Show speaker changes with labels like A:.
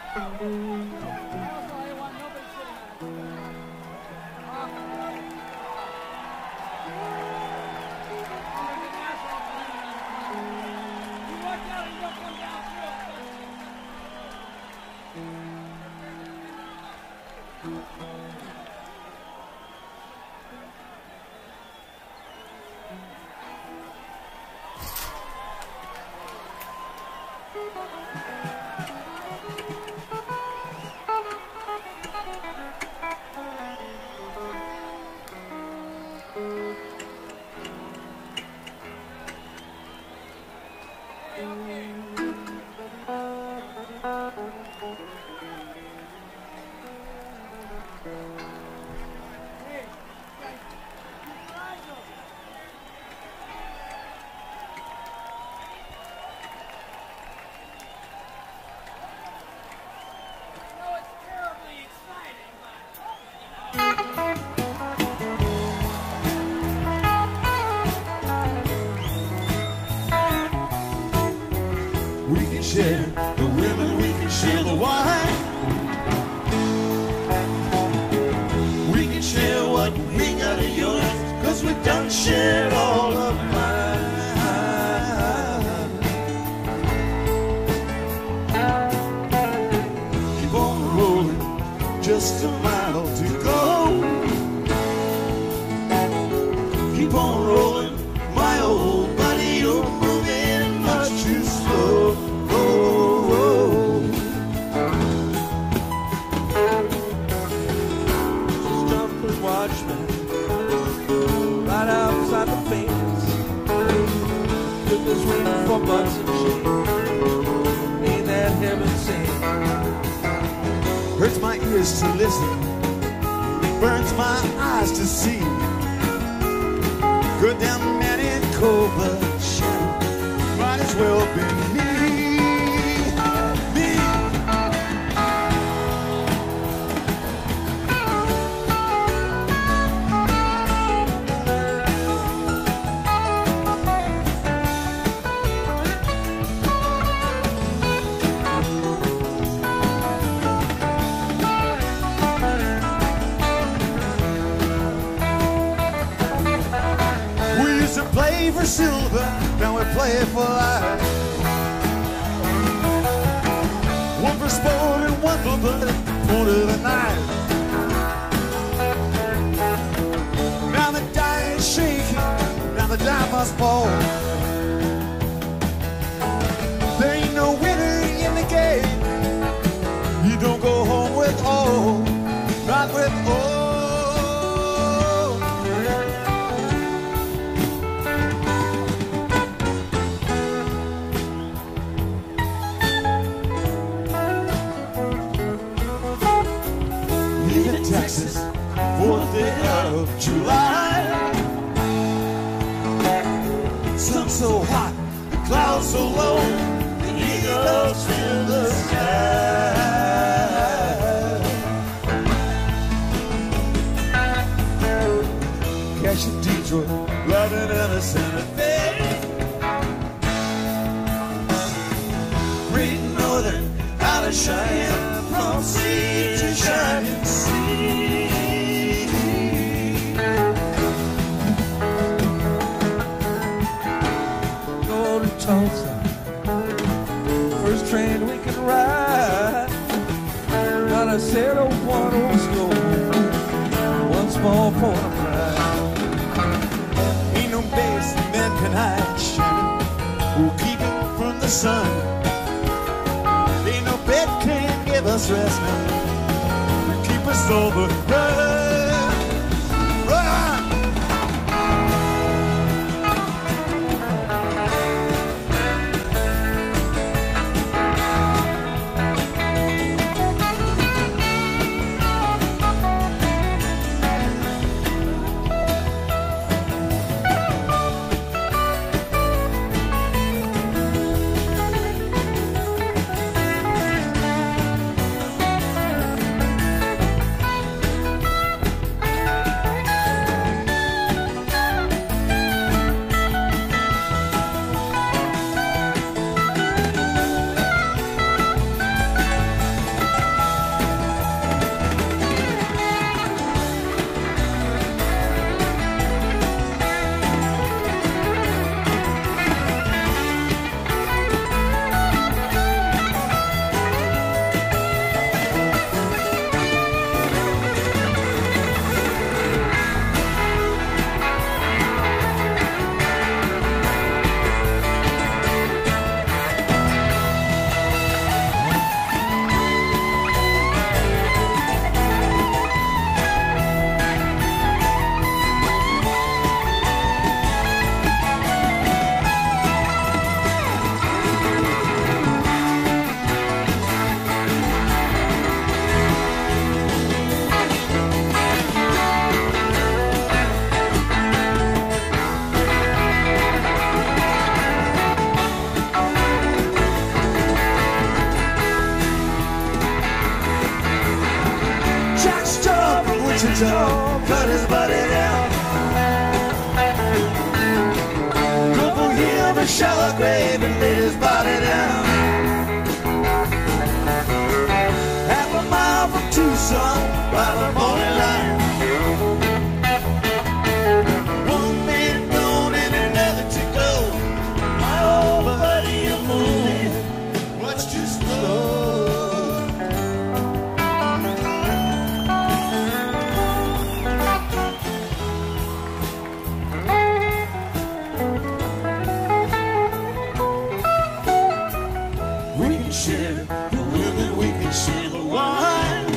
A: Share the women, we can share the wine. We can share what we got of yours, cause we done shared all of mine. Keep on rolling, just a mile to go. Keep on rolling, my old buddy, you're moving much too slow. Right outside the fence, took us waiting for butts and shit. Ain't that heaven sent? Hurts my ears to listen, burns my eyes to see. Good down man in cold blood shadow, might as well be me. Play for silver, now we play for life. One for sport and one for blood, point of the knife. Now the die is shaking, now the die must fall. There ain't no winner in the game. You don't go home with all, not with all. Texas, 4th day of July. Sun so hot, the clouds so low, the eagles fill the sky. Cash in Detroit, loving in a Santa Fe. Great Northern, out of Cheyenne, from sea to shining sea. Go to Tulsa, first train we can ride. Gotta sail to one old store, one small point of pride. Ain't no base men can hide, Shannon, who'll keep it from the sun. Ain't no bed can give us rest now, keep us over. Run, run. Wichita, cut his body down. Drove for him a shallow grave and laid his body down. Half a mile from Tucson, by the morning light. One man gone and another to go. My old buddy, you're moving much too slow. We can share the women, we can share the wine.